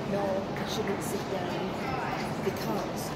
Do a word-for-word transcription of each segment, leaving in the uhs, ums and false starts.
No, I shouldn't sit down because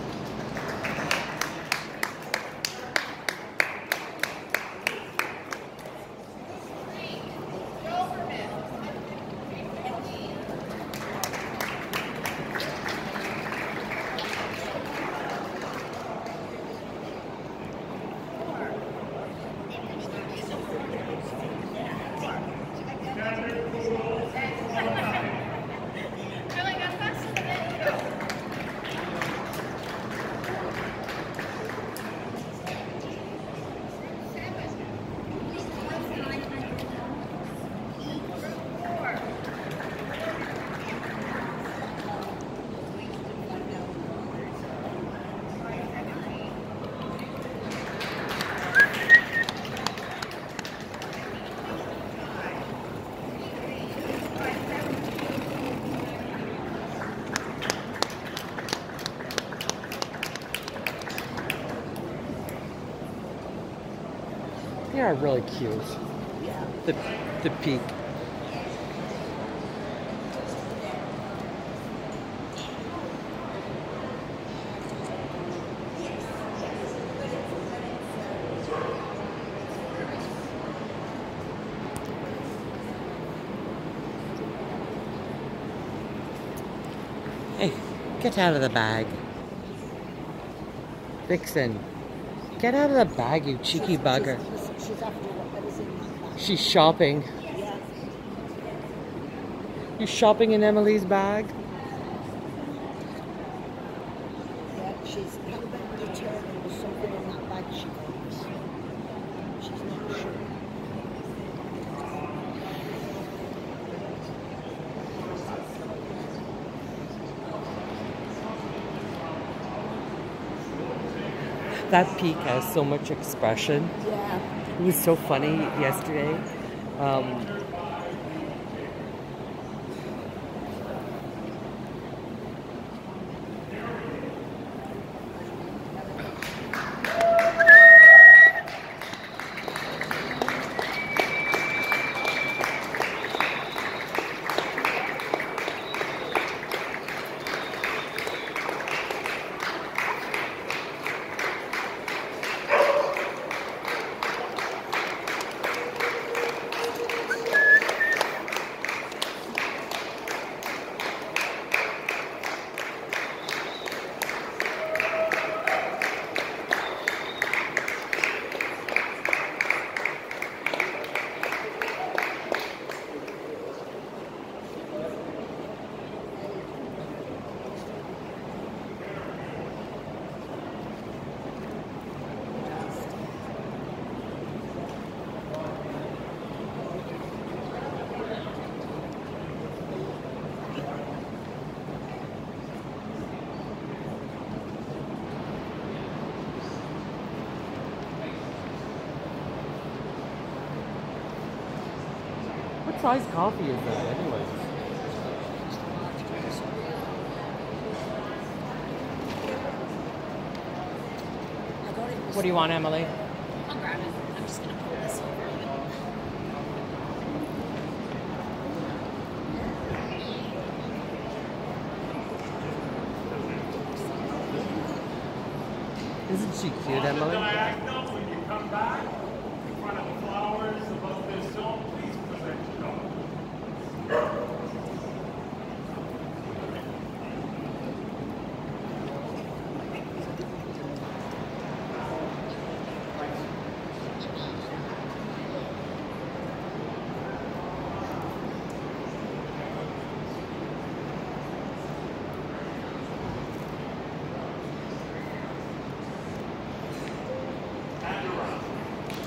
They are really cute. yeah. The the peak. Hey, get out of the bag. Vixen, get out of the bag, you cheeky bugger. She's after whatever's in that bag. She's shopping. Yeah. You shopping in Emily's bag? Yeah, she's hell-bent determined there's something in that bag she wants. She's not sure. That peak has so much expression. Yeah. It was so funny yesterday. Um, What size coffee is that, anyways? I got it. What do you want, Emily? I'll grab it. I'm just gonna pull this over. Isn't she cute, Emily? When you come back, in front of the flowers above this dome, please present your dog. And around.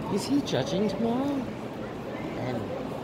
Is he judging tomorrow? And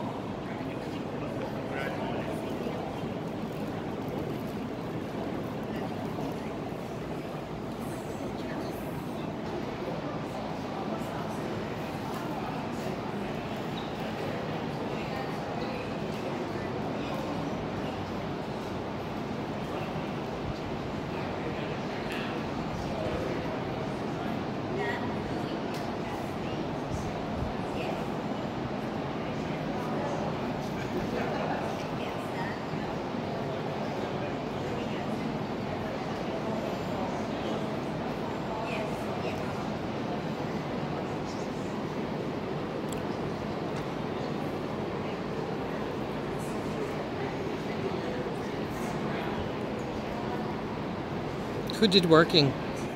who did working?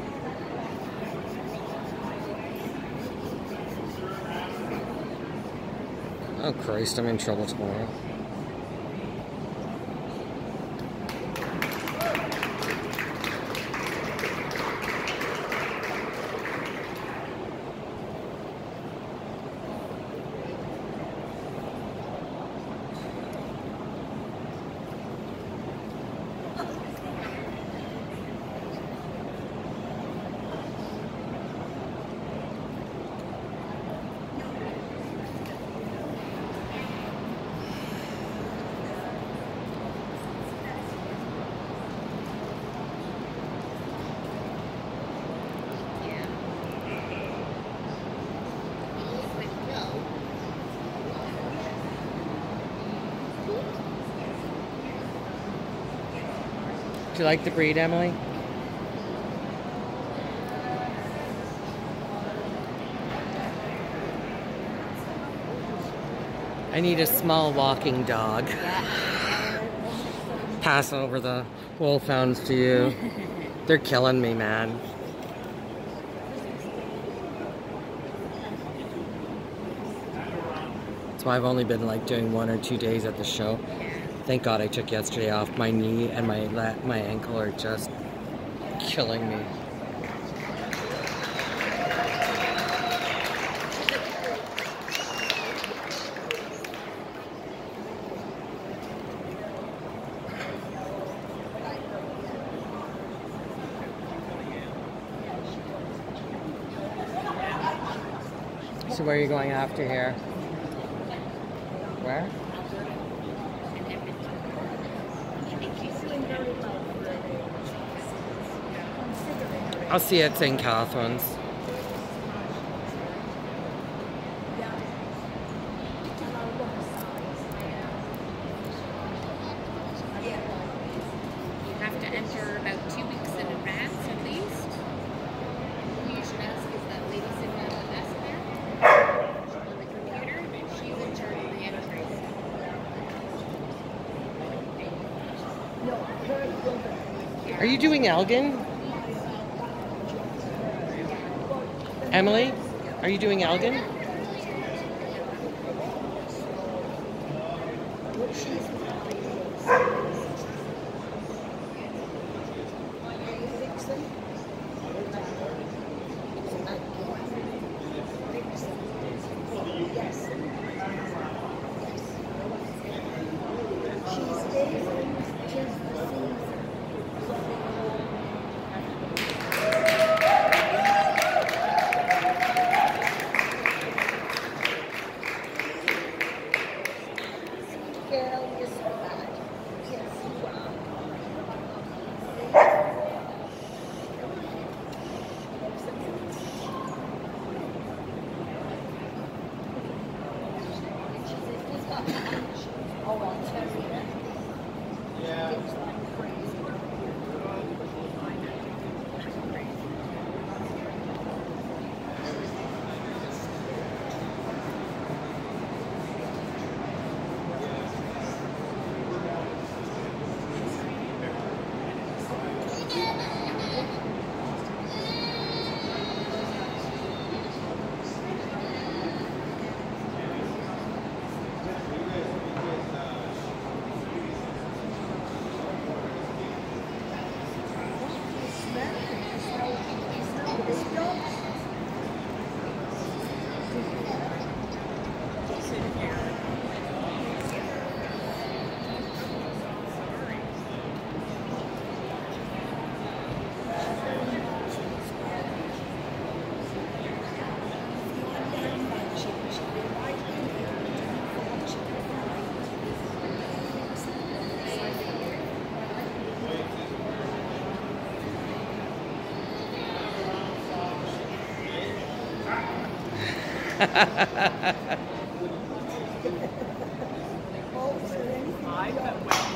Oh Christ, I'm in trouble tomorrow. Do you like the breed, Emily? I need a small walking dog. Pass over the wolfhounds to you. They're killing me, man. That's why I've only been like doing one or two days at the show. Thank God I took yesterday off. My knee and my la my ankle are just killing me. So where are you going after here? Where? I'll see you at Saint Catherine's. You have to enter about two weeks in advance at least. You should ask, is that lady sitting at the desk there? On the computer? She's in charge of the entries. Are you doing Elgin? Emily, are you doing Elgin? Oh, is there anything I beyond- bet when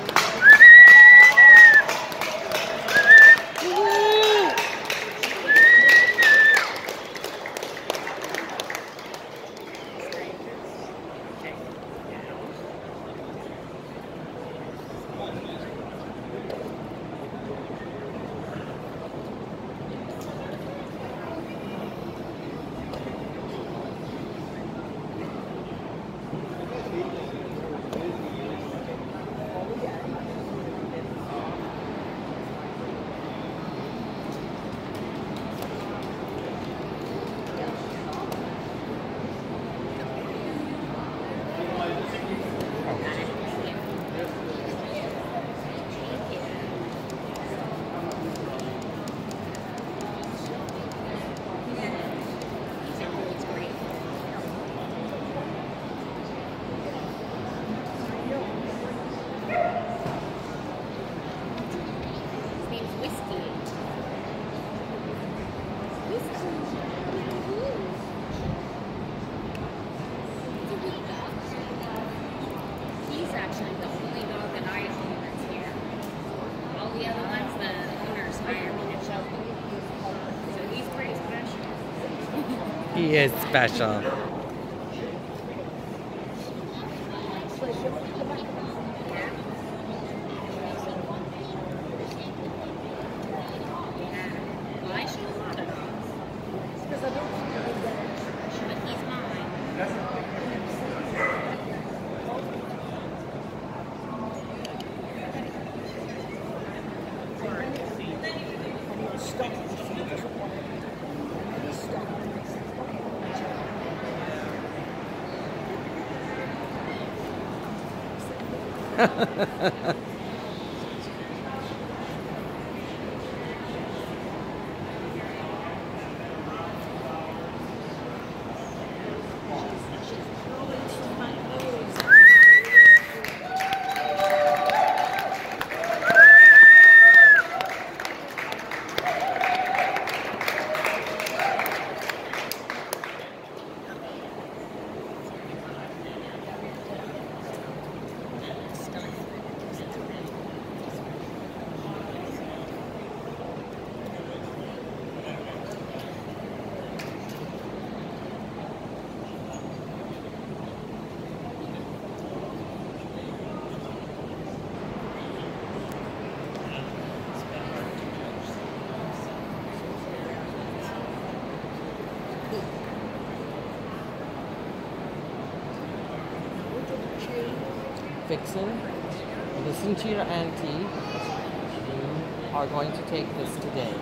He is special. Vixen, listen to your auntie. You are going to take this today.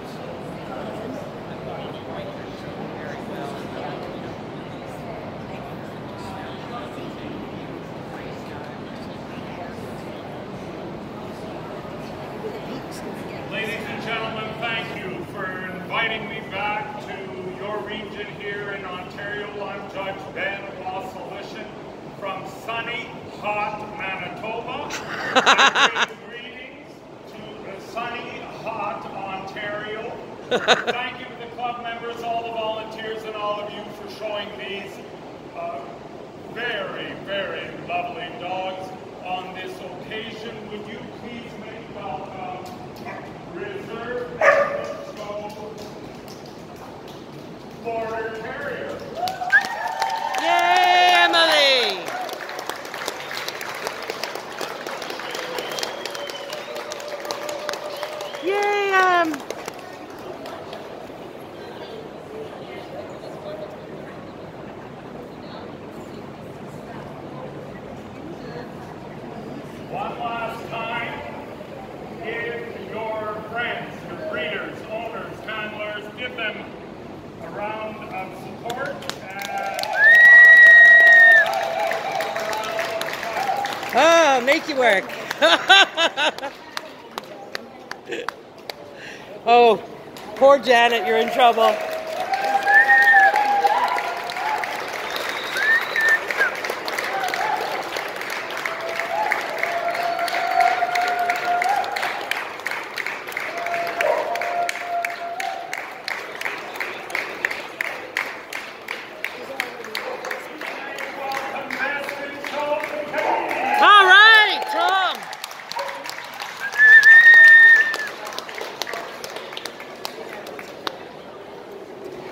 Ladies and gentlemen, thank you for inviting me back to your region here in Ontario. I'm Judge Ben Waslyshen from sunny, hot Manitoba. I bring greetings to the sunny, hot Ontario. Thank you to the club members, all the volunteers, and all of you for showing these uh, very, very lovely dogs on this occasion. Would you please make welcome Reserve Show Border Terrier. Yay, Emily! Yay, um... One last time, give your friends, your breeders, owners, handlers, give them a round of support. Oh, make you work. Oh, poor Janet, you're in trouble.